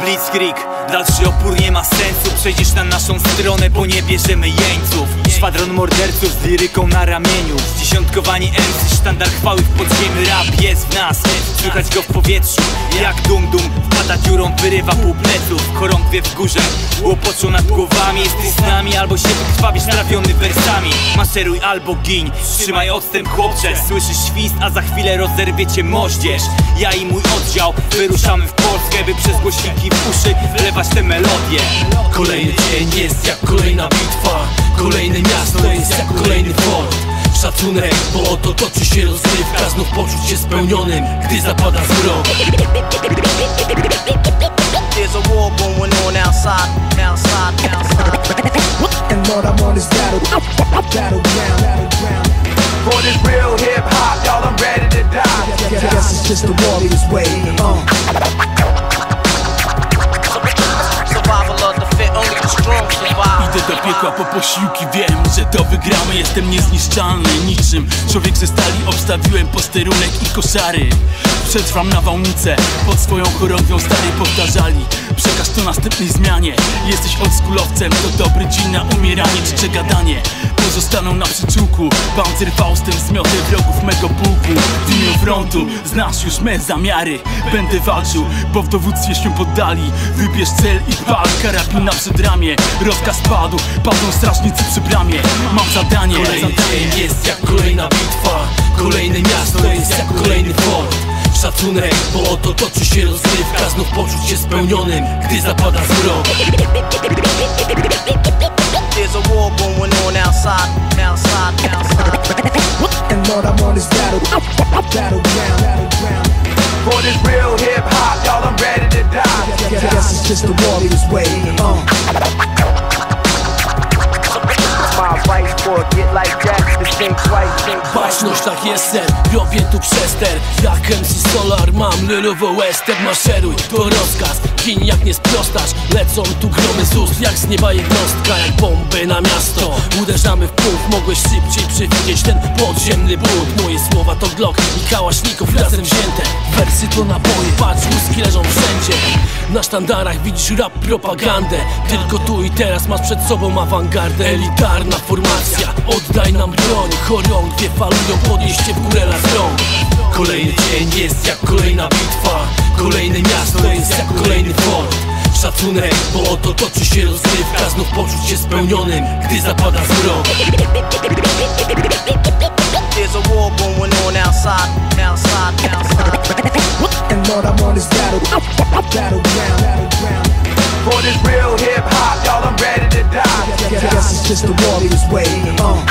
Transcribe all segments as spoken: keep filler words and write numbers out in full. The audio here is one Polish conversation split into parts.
Blitzkrieg, dalszy opór nie ma sensu. Przejdziesz na naszą stronę, bo nie bierzemy jeńców. Szwadron morderców z liryką na ramieniu. Zdziesiątkowani em ce, sztandar chwały w podziemiu. Rap jest w nas, słychać go w powietrzu. Jak dum dum, wpada dziurą, wyrywa pół pleców. Chorągwie w górze, łopoczą nad głowami. Jesteś z nami, albo się wykrwawisz trawiony wersami. Maszeruj albo giń, trzymaj odstęp chłopcze. Słyszysz świst, a za chwilę rozerwie cię moździerz. Ja i mój oddział wyruszamy w Polskę, by przez głośniki w uszy wlewać te melodie. Kolejny dzień jest jak kolejna bitwa. Kolejne miasto jest jak kolejny fort. Szacunek, bo oto toczy się rozgrywka. Znów poczuć się spełnionym, gdy zapada zmrok. There's a war going on outside, outside, outside. And Lord, I'm on this battle, battleground, battleground. For this real hip hop, y'all, I'm ready to die. Yeah, guess it's just the warrior's way. Uh. Survival of the fit, only the strong survive. Idę do piekła po posiłki, wiem, że to wygramy. Jestem niezniszczalny, niczym człowiek ze stali. Obstawiłem posterunek i koszary. Przetrwam nawałnicę, pod swoją chorągwią stary powtarzali. Przekaż to następnej zmianie. Jesteś oldschoolowcem, to dobry dzień na umieranie czy czegadanie. Pozostaną na przyczółku, Panzer Faustem zmiotę wrogów mego pułku. W imię frontu, znasz już me zamiary. Będę walczył, bo w dowództwie się poddali. Wybierz cel i pal, karabin na przedramię. Rozkaz padł, padną strażnicy przy bramie. Mam zadanie, kolejny dzień jest jak kolejna bitwa. Kolejne miasto jest jak kolejny fort. Szacunek, bo oto toczy się rozgrywka. Znów poczuć się spełnionym, gdy zapada zmrok. There's a war going on outside, outside, outside. And Lord, I'm on this battle, battleground, battleground. For this real hip hop, y'all, I'm ready to die. Yeah, guess it's just the warrior's way. Uh. My advice for a kid like that, to think twice, think twice. Baczność tak jestem, robię tu przester. Jak em ce Solar mam lyrowo western. Maszeruj, to rozkaz, gin jak nie sprostasz. Lecą tu gromy z ust, jak z nieba jednostka. Jak bomby na miasto, uderzamy w punkt. Mogłeś szybciej przewidzieć ten podziemny bunt. Moje słowa to Glock i kałaszników razem wzięte. Wersy to naboje, patrz, łuski leżą wszędzie. Na sztandarach widzisz rap propagandę. Tylko tu i teraz masz przed sobą awangardę. Elitarna formacja, oddaj nam broń. Chorągwie falują, podnieście w górę las rąk. Kolejny dzień jest jak kolejna bitwa. Kolejne miasto jest jak kolejny fort. Szacunek, bo oto toczy się rozgrywka. Znów poczuć się spełnionym, gdy zapada zmrok. There's a war going on outside, outside, outside. And Lord, I'm on this battle, battleground, battleground. For this real hip hop, y'all, I'm ready to die. Yeah, guess it's just the warrior's way. Uh.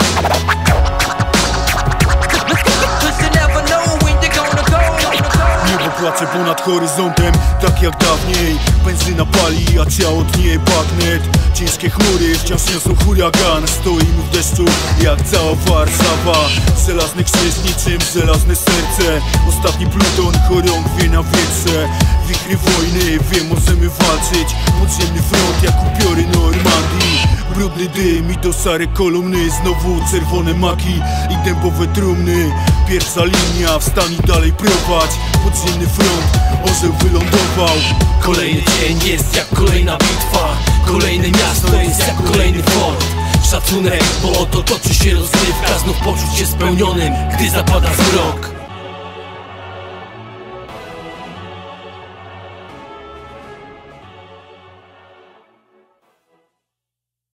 Cause you never know when you're gonna go, gonna go. Niebo płacze ponad horyzontem, tak jak dawniej. Benzyna pali, a ciało tnie bagnet. Ciężkie chmury wciąż niosą huragan. Stoimy w deszczu jak cała Warszawa. Żelazny krzyż niczym żelazne serce. Ostatni pluton, chorągwie na wietrze. Wichry wojny, wiem, możemy walczyć. Podziemny front jak upiory Normandii. Brudny dym i do szare kolumny. Znowu czerwone maki i dębowe trumny. Pierwsza linia, wstań i dalej prowadź. Podziemny front, orzeł wylądował. Kolejny dzień jest jak kolejna bitwa. Kolejne miasto jest jak kolejny fort. Szacunek, bo oto toczy się rozgrywka. Znów poczuć się spełnionym, gdy zapada zmrok.